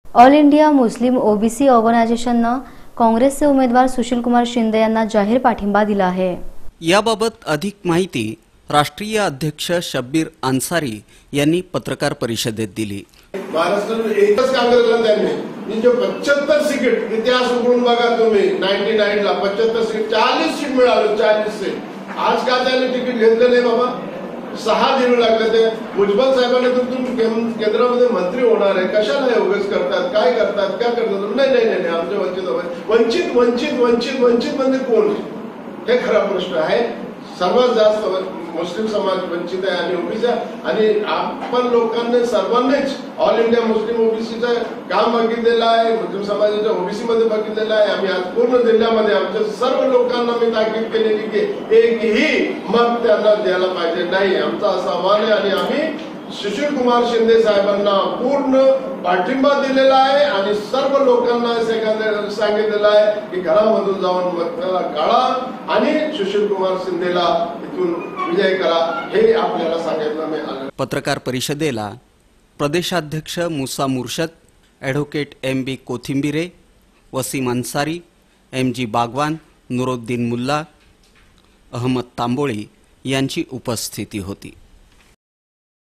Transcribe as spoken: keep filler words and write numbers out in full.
All India Muslim OBC ऑर्गनायझेशननं काँग्रेसचे उमेदवार सुशील कुमार शिंदे यांना जाहीर पाठिंबा दिला आहे। याबाबत अधिक माहिती राष्ट्रीय अध्यक्ष शब्बीर अन्सारी यांनी पत्रकार परिषदेत दिली। महाराष्ट्रात एकच काँग्रेसला त्यांनी जो पचहत्तर सीट इतिहास उघडून बघा तुम्ही नव्याण्णव ला पचहत्तर सीट चाळीस सीट मिळाली चाळीस से आज का त्यांनी तिकीट घेतलं नाही बाबा सहा देऊ लागले ते भुजबळ साहेबांनी तुमतून केंद्रामध्ये मंत्री होणार आहे कशाला उगाच करतात काय करतात काय करतात नाही नाही नाही आमचे वंचित वंचित वंचित वंचित वंचित म्हणजे कोण हे खरा प्रश्न आहे। सर्वात जास्त मुस्लिम समाज वंचित आहे आणि ओबीसी आणि आपण लोकांनी सर्वांनीच ऑल इंडिया मुस्लिम ओबीसीचं काम बघितलेलं आहे मुस्लिम समाजाच्या ओबीसी मध्ये बघितलेलं आहे। आम्ही आज पूर्ण जिल्ह्यामध्ये आमच्या सर्व लोकांना मी ताकीद केलेली की एकही मत त्यांना द्यायला पाहिजे नाही आमचं असं आव्हान आहे आणि आम्ही सुशील कुमार शिंदे साहेबांना पूर्ण पाठिंबा दिलेला आहे आणि सर्व लोकांना सांगितलेलं आहे की घरामधून जाऊन मतदानाला काढा आणि सुशील कुमार शिंदेला इथून विजय करा हे आपल्याला सांगितलं मी आलं। पत्रकार परिषदेला प्रदेशाध्यक्ष Musa Murshad, advocate M B Kothimbire, Wasim Ansari, M G Bagwan, Nuruddin Mulla, Ahmed Tamboli यांची उपस्थिती होती।